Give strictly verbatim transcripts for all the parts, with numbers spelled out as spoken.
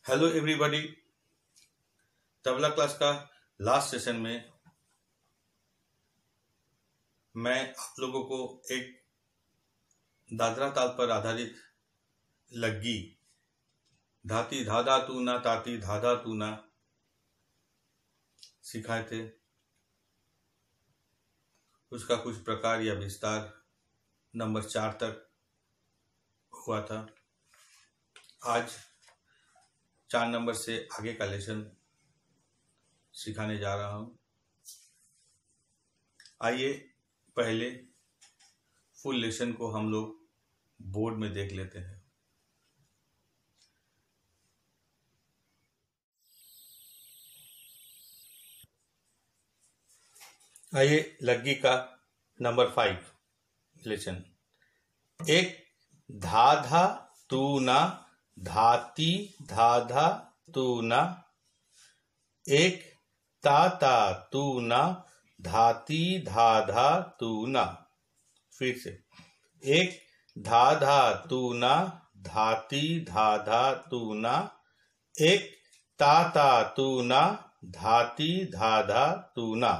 Hello everybody. Tabla class का last session में मैं आप लोगों को एक दादरा ताल पर आधारित लग्गी धाती धाधा तू ना ताती धाधा तू ना सिखाए थे। उसका कुछ प्रकार या विस्तार नंबर चार तक हुआ था। आज चार नंबर से आगे का लेसन सिखाने जा रहा हूं। आइए पहले फुल लेसन को हम लोग बोर्ड में देख लेते हैं। आइए लग्गी का नंबर फाइव लेसन। एक धा धा तू ना धाती धाधा तू ना, एक ता ता तू ना धाती धाधा तू ना। फिर से एक धा धा तू ना धाती धाधा तू ना, एक ता ता तू ना धाती धाधा तू ना।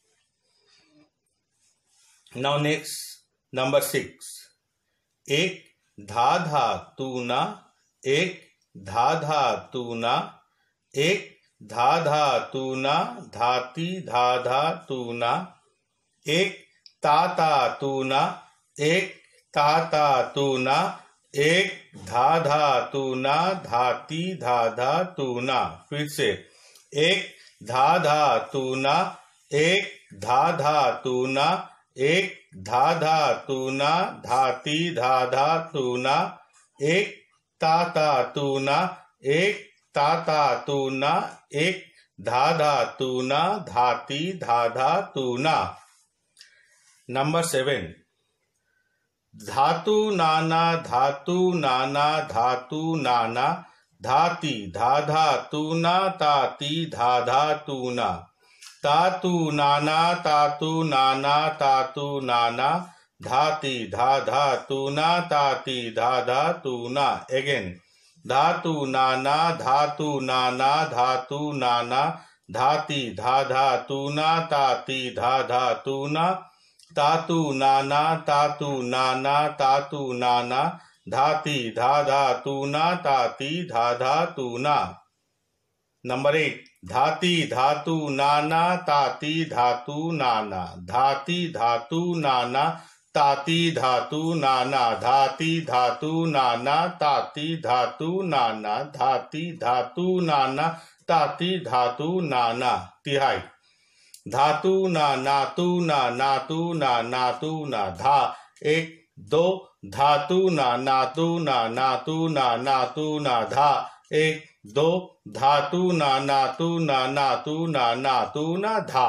Now next number six. एक धा धा तू ना, एक धा धा तू ना, एक धा धा तू ना धाती धाधा तू ना, एक ता ता तू ना, एक ता ता तू ना, एक धा धा तू ना धाती धाधा तू ना। फिर से एक धा धा तू ना, एक धा धा तू ना, एक धा धा तू ना धाती धाधा तू ना, एक ता ता तू ना, एक ता ता तू ना, एक धा धा तू ना धाती धाधा तू ना। Number seven. धातु नाना धातु नाना धातु नाना धाती धाधा तू ना ताती धाधा तू ना, तातु नाना तातु नाना तातु नाना धाती धाधा तू ना ताती धाधा तू ना। अगेन धातु नाना धातु नाना धातु नाना धाती धाधा तू ना ताती धाधा तू ना, तातु नाना तातु नाना तातु नाना धाती धाधा तू ना ताती धाधा तू ना। Number eight. धाती धातु नाना ताती धातु नाना धाती धातु नाना ताती धातु नाना धाती धातु नाना ताती धातु नाना धाती धातु नाना ताती धातु नाना। तिहाई। धातु ना नातु ना नातु ना नातु ना धा, एक दो धातु ना नातु ना नातु ना नातु ना धा, एक दो धातु ना नातु ना नातु ना नातु ना धा।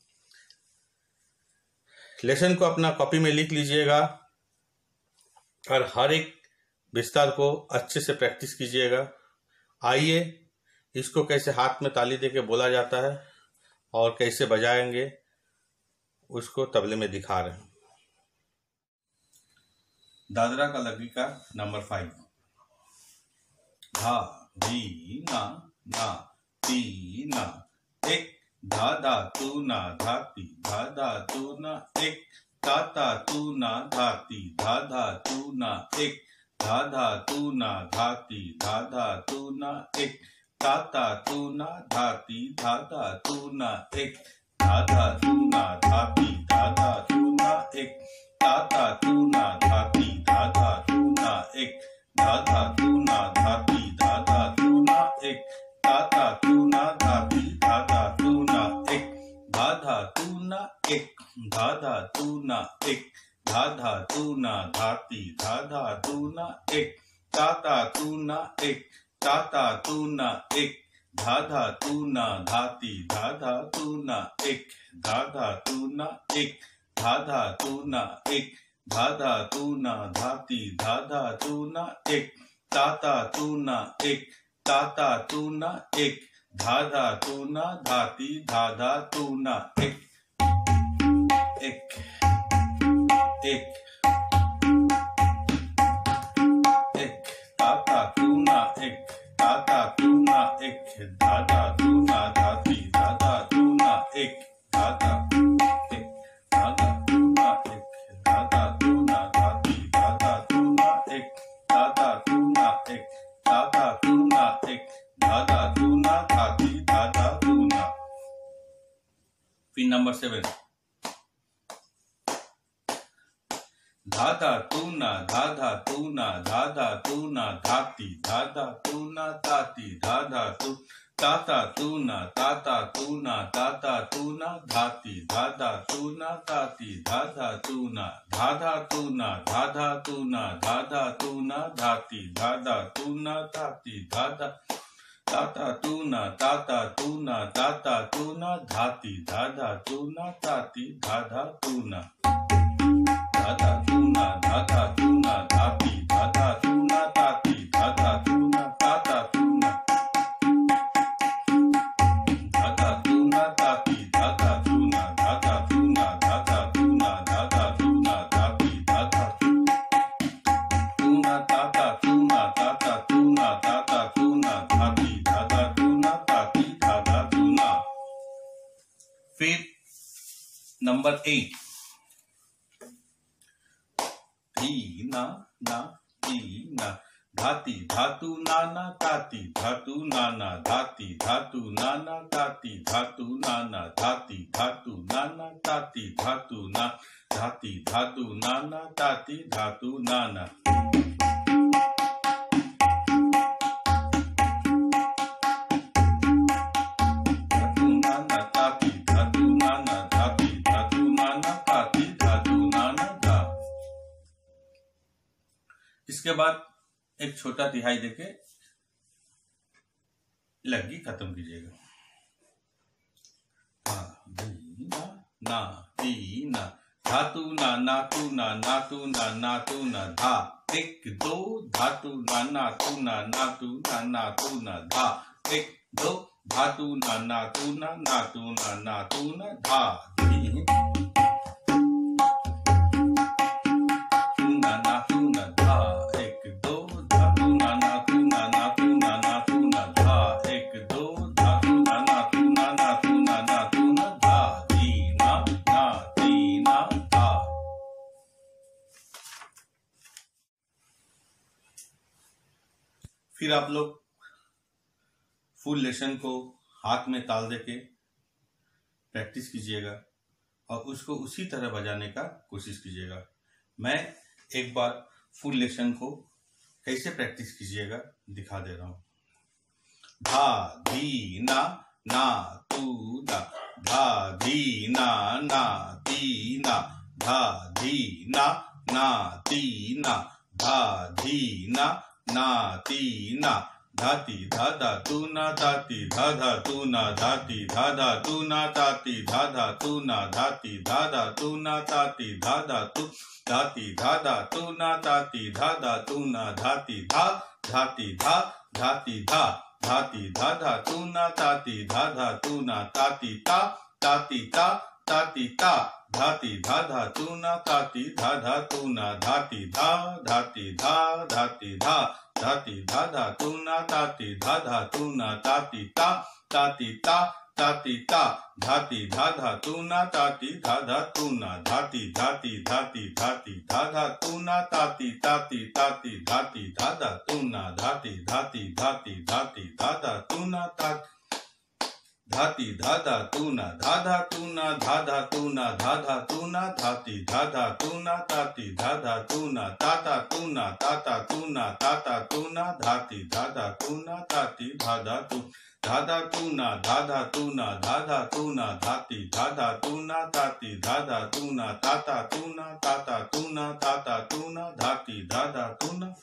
लेसन को अपना कॉपी में लिख लीजिएगा और हर एक विस्तार को अच्छे से प्रैक्टिस कीजिएगा। आइए इसको कैसे हाथ में ताली देके बोला जाता है और कैसे बजाएंगे उसको तबले में दिखा रहे हैं। दादरा का लग्गी का नंबर फाइव। धा धी ना ना ती ना, एक धा धा तू ना धाती धाधा तू ना, एक ता ता तू ना धाती धाधा तू ना, एक धा धा तू ना धाती धाधा तू ना, एक ता ता तू ना धाती धाधा तू ना, एक धा धा तू ना धाती धाधा तू ना, एक ता ता तू ना धाती धाधा तू ना, एक धा धा तू ना धाती धाधा तू ना, एक ता ता तू ना धाती धाधा तू ना, एक धाधा तू ना, एक धाधा तू ना, एक धाधा तू ना धाती धाधा तू ना, एक ता ता तू ना, एक ता ता तू ना, एक धाधा तू ना धाती धाधा तू ना, एक धाधा तू ना, एक धाधा तू ना, एक धाधा तू ना धाती धाधा तू ना, एक ता ता तू ना, एक ता ता तू ना, एक धाधा तू ना धाती धाधा तू ना। एक एक एक एक ता ता तू ना, एक धा धा तू ना एक धा धा तू ना धाती धा धा तू ना एक धा धा एक धा धा तू ना एक धा धा तू ना धाती धा धा तू ना एक धा धा तू ना एक धा धा तू ना एक धा धा तू ना धाती धा धा तू ना। फिर नंबर सेवन धा धा तू ना धा धा तू ना धा धा तू ना धाती धा धा तू ना धाती धा धा तू ता ता तू ना ता ता तू ना ता ता तू ना धाती धा धा तू ना धाती धा धा तू ना धा धा तू ना धा धा तू ना धा धा तू ना धाती धा धा तू ना धाती धा धा ता ता तू ना ता ता तू ना ता ता तू ना धाती धा धा तू ना धाती धा धा तू ना धा धा तू ना धा धा तू ना धाती धा धा तू ना धाती धा धा तू ना ता ता तू ना धा धा तू ना धाती धा धा तू ना धा धा तू ना धा धा तू ना धा धा तू ना धाती धा धा तू ना ता ता तू ना ता ता तू ना ता ता तू ना धाती धा धा तू ना धाती धा धा तू ना। फिर नंबर एट धी ना ना धी ना धाती धातु नाना धाती धातु नाना धाती धातु नाना धाती धातु नाना धाती धातु नाना धाती धातु ना धाती धातु नाना धाती धातु नाना। धातु नाना धाती धातु नाना धाती धातु नाना धाती धातु नाना धा। इसके बाद एक छोटा तिहाई देके लगी खत्म कीजिएगा। हाँ धी ना ना धी ना धातु ना नातु ना नातु ना नातु ना धा एक दो धातु ना नातु ना नातु ना नातु ना धा एक दो धातु ना नातु ना नातु ना नातु ना धा धी फिर आप लोग फुल लेसन को हाथ में ताल देके प्रैक्टिस कीजिएगा और उसको उसी तरह बजाने का कोशिश कीजिएगा। मैं एक बार फुल लेसन को कैसे प्रैक्टिस कीजिएगा दिखा दे रहा हूं। धा धी ना ना तू ना धा धी ना ना ती ना धा धी ना ना ती ना धा धी ना ना ती ना धाती धा धा तू ना धाती धा धा तू ना धाती धा धा तू ना धाती धा धा तू ना धाती धा धा तू ना धाती धा धा तू धाती धा धा तू ना धाती धा धा तू ना धाती धा धाती धा धाती धा धाती धा धा तू ना धाती धा धा तू ना धाती ता धाती ता धाती ता धाती धा धा तू ना धाती धा धा तू ना धाती धा धाती धा धाती धा धाती धा धा तू ना धाती धा धा तू ना धाती ता धाती ता धाती ता धाती धा धा तू ना धाती धा धा तू ना धाती धाती धाती धाती धा धा तू ना धाती धाती धाती धाती धा धा तू ना धाती धाती धाती धाती धा धा तू ना धाती धा धा तू ना धा धा तू ना धा धा तू ना धा धा तू ना धाती धा धा तू ना धाती धा धा तू ना ता ता तू ना ता ता तू ना ता ता तू ना धाती धा धा तू ना धाती धा धा तू धा धा तू ना धा धा तू ना धा धा तू ना धाती धा धा तू ना धाती धा धा तू ना ता ता तू ना ता ता तू ना ता ता तू ना धाती धा धा तू ना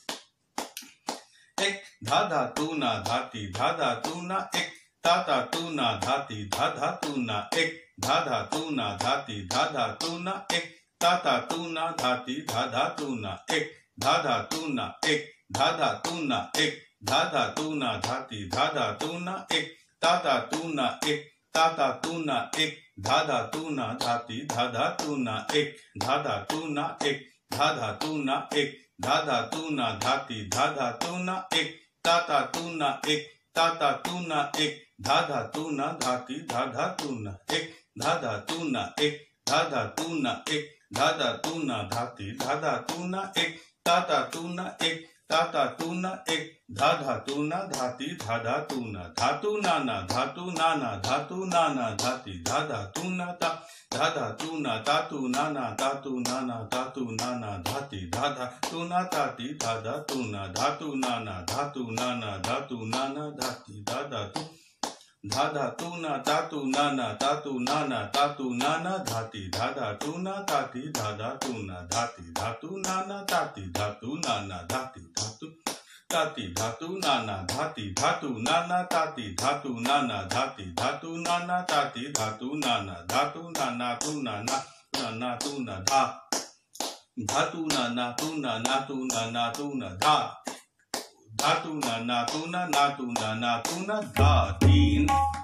एक धा धा तू ना धाती धा धा तू ना एक ता ता तू ना धाती धा धा तू ना एक धा धा तू ना धाती धा धा तू ना एक ता ता तू ना धाती धा धा तू ना एक धा धा तू ना एक धा धा तू ना एक धा धा तू ना धाती धा धा तू ना एक ता ता तू ना एक ता ता तू ना एक धा धा तू ना धाती धा धा तू ना एक धा धा तू ना एक धा धा तू ना एक धा धा तू ना धाती धा धा तू ना एक ता ता तू ना एक, ता ता तू ना एक, धा धा तू ना धाती, धा धा तू ना एक, धा धा तू ना एक, धा धा तू ना एक, धा धा तू ना धाती, धा धा तू ना एक, ता ता तू ना एक, ता ता तू ना एक, धा धा तू ना धाती, धा धा तू ना धातु ना ना धातु ना ना धातु ना ना धाती, धा धा तू ना ता, धा धा तू ना तातु ना ना तातु ना ना तातु ना ना धाती, धा धा तू ना ताती, धा धा तू ना धातु ना ना धातु ना ना धातु ना ना धाती, धा धा तू, धा धा तू ना तातु ना ना तातु ना ना तातु ना ना धाती, धा धा तू ना ताती, धा धा तू ना धाती, धातु ना ना ताती, धातु ना ना धाती, धातु ताती, धातु ना ना धाती, धातु ना ना ताती, धातु ना ना धाती, धातु ना ना ताती, धातु ना ना धातु ना ना तू ना ना ना ना तू ना धा, धातु ना ना तू ना ना तू ना ना तू ना धा, धातु ना ना तू ना ना तू ना ना तू ना धा, तीन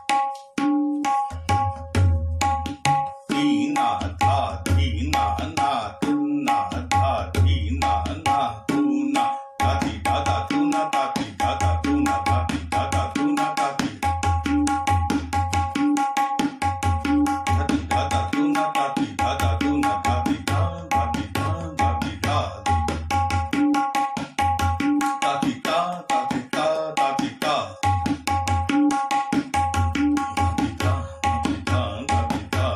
तीना धा, तीना ना तू ना धा, तीना ना तू ना धाती, धाधा तू ना धाती, धाधा तू ना धाती, धाधा तू ना धाती, धाती धाधा तू ना धाती, धाधा तू ना धाती, धा धाती धा धाती धा, धाती धा धाती धा धाती धा, धाती धा धाती धा धाती धा,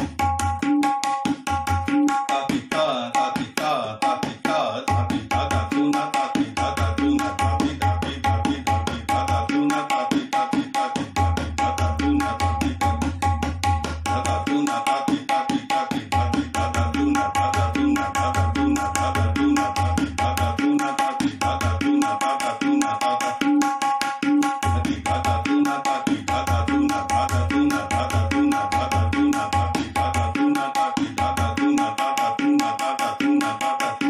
ताती ता ताती ता ताती ता धाती, धाधा तू ना ताती, धाधा तू ना धाती, धाती धाती धाती, धाधा तू ना ताती, ताती ताती धाती, धाधा तू ना ताती, धाधा तू ना ताती, ताती ताती धाती, धाधा तू ना, धाधा तू ना, धाधा तू ना, धाधा तू ना ताती, धाधा तू ना ताती, धाधा तू ना, धाधा तू ना धाधा, धाती धाधा तू ना ताती, धाधा तू ना, धाधा तू ना, धाधा तू ना, धाधा तू ना ताती, धाधा तू ना ताती, धाधा तू ना, धाधा तू ना, धाधा तू ना, धाधा तू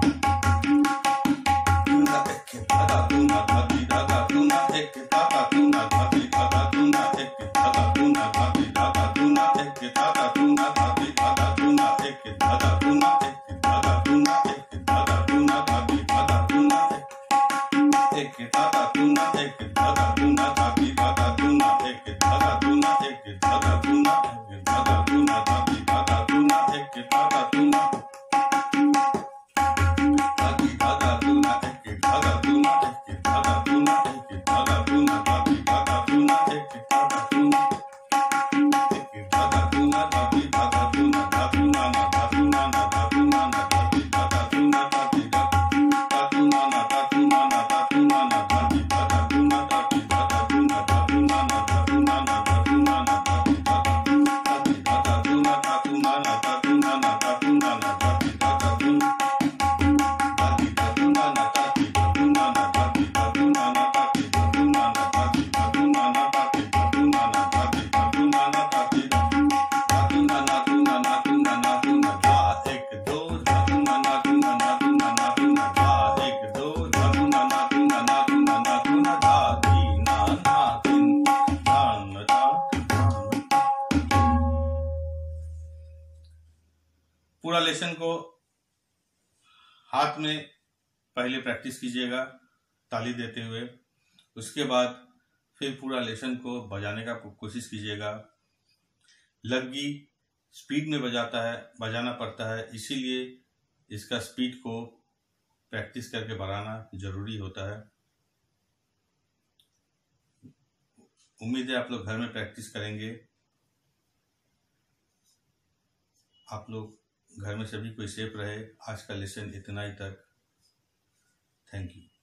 ना एक, धाधा तू ना धाती, धाधा तू ना एक, धाधा तू ना धाती, धाधा तू ना एक, धाधा तू ना धाती, धाधा तू ना एक, धाधा तू ना धाती, धाधा तू ना एक, धाधा तू ना एक, धाधा तू ना एक, धाधा तू ना धाती, धाधा तू ना एक, धाधा तू ना एक, धाधा तू ना धाती, धाधा तू ना एक, धाधा तू ना एक, धाधा तू ना एक, धाधा तू ना धाती, धाधा तू ना एक, धाधा तू ना धाती, धाधा तू ना एक, धाधा तू ना एक, धाधा तू ना एक, धाधा तू ना धाती, धाधा तू ना एक, धाधा तू ना एक, धाधा तू ना धाती, धाधा तू ना धातु ना ना धातु ना ना धातु ना ना धाती, धाधा तू ना धाती, धातु ना ना धातु ना ना धातु ना ना धाती, धाधा तू ना धाती, धाधा तू ना धातु ना ना धातु ना ना धातु ना ना धाती, धाधा धाती, धाधा तू ना धातु ना ना धातु ना ना धातु ना ना धाती, धाधा तू ना धाती, धातु ना ना धाती, धातु ना ना धाती, धातु ना ना धाती, धातु ना ना धाती, धातु ना ना धाती, धातु ना ना धाती, धातु ना ना धाती, धातु ना ना तू ना ना तू ना ना तू ना धा, एक दो धातु ना ना तू ना ना तू ना ना तू ना धा, एक दो धातु ना ना तू ना ना तू ना ना तू ना धा, तीन ना ना तीन धान धा धान। पूरा लेसन को हाथ में पहले प्रैक्टिस कीजिएगा ताली देते हुए, उसके बाद फिर पूरा लेसन को बजाने का कोशिश कीजिएगा। लग्गी स्पीड में बजाता है बजाना पड़ता है, इसीलिए इसका स्पीड को प्रैक्टिस करके बढ़ाना जरूरी होता है। उम्मीद है आप लोग घर में प्रैक्टिस करेंगे। आप लोग घर में सभी कोई सेफ रहे। आज का लेसन इतना ही तक। Thank you.